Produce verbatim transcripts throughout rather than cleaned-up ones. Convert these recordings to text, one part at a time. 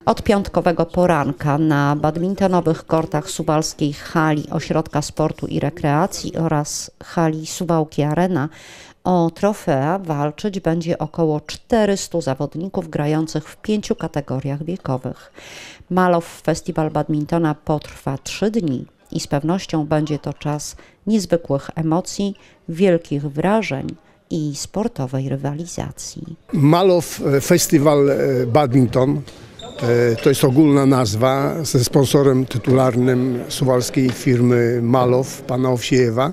Od piątkowego poranka na badmintonowych kortach suwalskiej hali Ośrodka Sportu i Rekreacji oraz hali Suwałki Arena o trofea walczyć będzie około czterystu zawodników grających w pięciu kategoriach wiekowych. Malow Festiwal Badmintona potrwa trzy dni i z pewnością będzie to czas niezwykłych emocji, wielkich wrażeń i sportowej rywalizacji. Malow Festiwal Badminton to jest ogólna nazwa ze sponsorem tytularnym suwalskiej firmy Malow, pana Owsiejewa,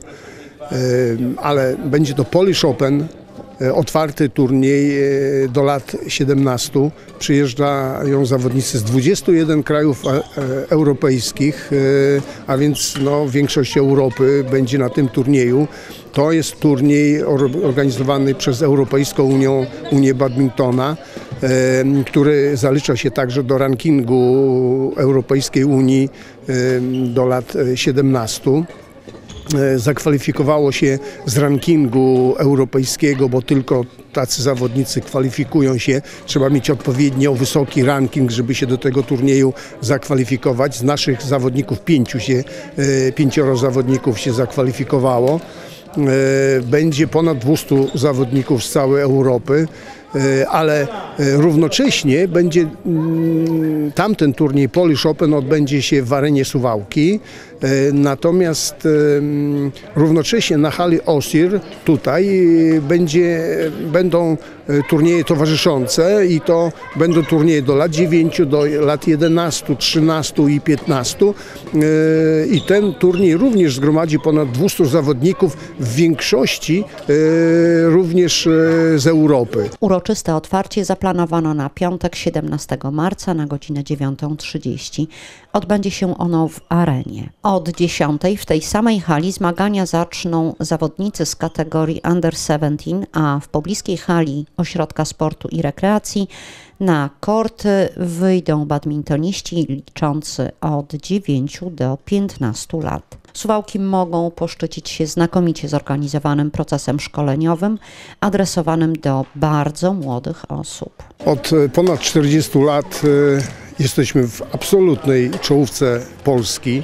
ale będzie to Polish Open, otwarty turniej do lat siedemnastu. Przyjeżdżają zawodnicy z dwudziestu jeden krajów europejskich, a więc no, większość Europy będzie na tym turnieju. To jest turniej organizowany przez Europejską Unię, Unię Badmintona, który zalicza się także do rankingu Europejskiej Unii do lat siedemnastu. Zakwalifikowało się z rankingu europejskiego, bo tylko tacy zawodnicy kwalifikują się. Trzeba mieć odpowiednio wysoki ranking, żeby się do tego turnieju zakwalifikować. Z naszych zawodników pięciu się, pięcioro zawodników się zakwalifikowało. Będzie ponad dwustu zawodników z całej Europy, ale równocześnie będzie tamten turniej Polish Open odbędzie się w arenie Suwałki, natomiast równocześnie na hali Osir tutaj będzie, będą turnieje towarzyszące i to będą turnieje do lat dziewięciu, do lat jedenastu, trzynastu i piętnastu i ten turniej również zgromadzi ponad dwustu zawodników, w większości również z Europy. Uroczyste otwarcie zaplanowano na piątek siedemnastego marca na godzinę dziewiątą trzydzieści. Odbędzie się ono w arenie. Od dziesiątej w tej samej hali zmagania zaczną zawodnicy z kategorii under siedemnaście, a w pobliskiej hali Ośrodka Sportu i Rekreacji na korty wyjdą badmintoniści liczący od dziewięciu do piętnastu lat. Suwałki mogą poszczycić się znakomicie zorganizowanym procesem szkoleniowym adresowanym do bardzo młodych osób. Od ponad czterdziestu lat jesteśmy w absolutnej czołówce Polski.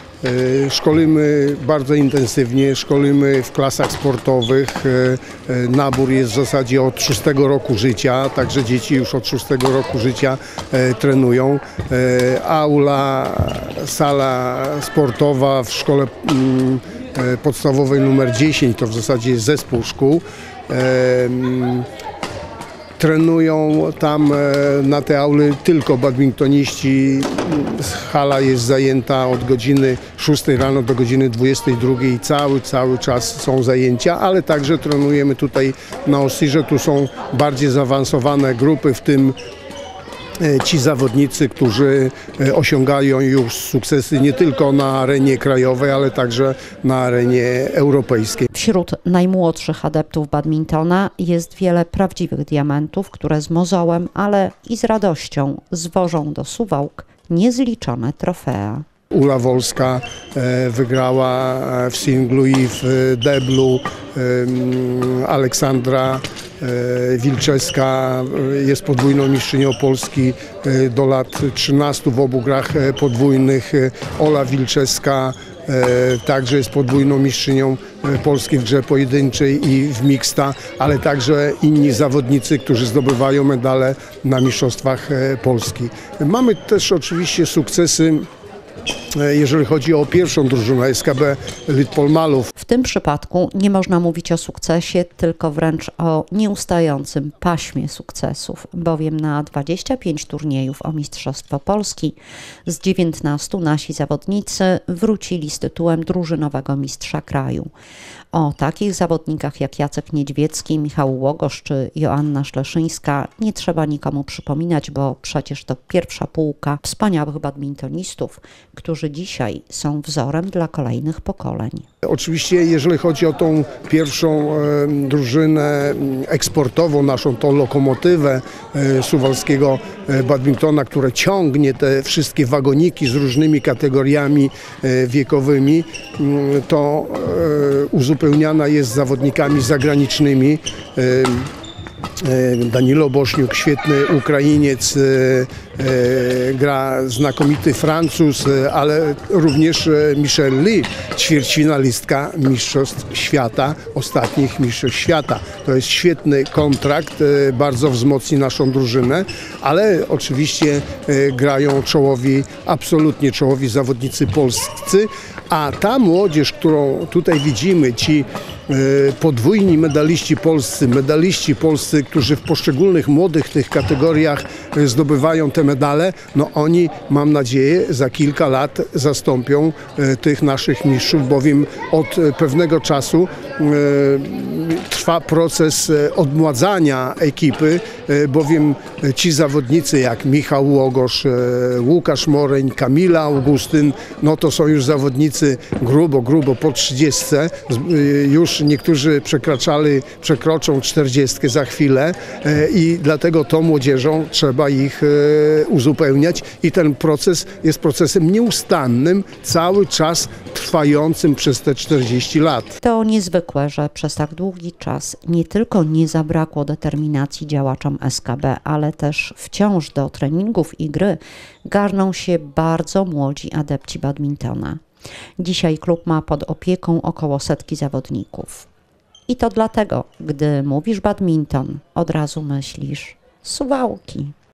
Szkolimy bardzo intensywnie, szkolimy w klasach sportowych. Nabór jest w zasadzie od szóstego roku życia, także dzieci już od szóstego roku życia trenują. Aula, sala sportowa w szkole podstawowej numer dziesięć to w zasadzie jest zespół szkół. Trenują tam na te auly tylko badmintoniści. Hala jest zajęta od godziny szóstej rano do godziny dwudziestej drugiej i cały, cały czas są zajęcia, ale także trenujemy tutaj na Osirze. Tu są bardziej zaawansowane grupy, w tym ci zawodnicy, którzy osiągają już sukcesy nie tylko na arenie krajowej, ale także na arenie europejskiej. Wśród najmłodszych adeptów badmintona jest wiele prawdziwych diamentów, które z mozołem, ale i z radością zwożą do Suwałk niezliczone trofea. Ula Wolska wygrała w singlu i w deblu. Aleksandra Wilczewska jest podwójną mistrzynią Polski do lat trzynastu w obu grach podwójnych. Ola Wilczewska także jest podwójną mistrzynią Polski w grze pojedynczej i w mixta, ale także inni zawodnicy, którzy zdobywają medale na mistrzostwach Polski. Mamy też oczywiście sukcesy, jeżeli chodzi o pierwszą drużynę S K B Litpol Malow. W tym przypadku nie można mówić o sukcesie, tylko wręcz o nieustającym paśmie sukcesów, bowiem na dwadzieścia pięć turniejów o Mistrzostwo Polski z dziewiętnastu nasi zawodnicy wrócili z tytułem drużynowego mistrza kraju. O takich zawodnikach jak Jacek Niedźwiecki, Michał Łogosz czy Joanna Szleszyńska nie trzeba nikomu przypominać, bo przecież to pierwsza półka wspaniałych badmintonistów, którzy dzisiaj są wzorem dla kolejnych pokoleń. Oczywiście jeżeli chodzi o tą pierwszą e, drużynę eksportową, naszą tą lokomotywę e, suwalskiego e, badmintona, która ciągnie te wszystkie wagoniki z różnymi kategoriami e, wiekowymi, m, to e, uzupełniana jest zawodnikami zagranicznymi. E, Danilo Bośniuk, świetny Ukrainiec, gra znakomity Francuz, ale również Michelle Lee, ćwierćfinalistka Mistrzostw Świata, ostatnich Mistrzostw Świata. To jest świetny kontrakt, bardzo wzmocni naszą drużynę, ale oczywiście grają czołowi, absolutnie czołowi zawodnicy polscy, a ta młodzież, którą tutaj widzimy, ci podwójni medaliści polscy, medaliści polscy, którzy w poszczególnych młodych tych kategoriach zdobywają te medale, no oni, mam nadzieję, za kilka lat zastąpią tych naszych mistrzów, bowiem od pewnego czasu trwa proces odmładzania ekipy, bowiem ci zawodnicy jak Michał Łogosz, Łukasz Moreń, Kamila Augustyn, no to są już zawodnicy grubo, grubo po trzydziestce, już niektórzy przekraczali, przekroczą czterdziestkę za chwilę i dlatego tą młodzieżą trzeba ich uzupełniać i ten proces jest procesem nieustannym, cały czas trwającym przez te czterdzieści lat. To niezwykłe, że przez tak długi czas nie tylko nie zabrakło determinacji działaczom S K B, ale też wciąż do treningów i gry garną się bardzo młodzi adepci badmintona. Dzisiaj klub ma pod opieką około setki zawodników. I to dlatego, gdy mówisz badminton, od razu myślisz Suwałki.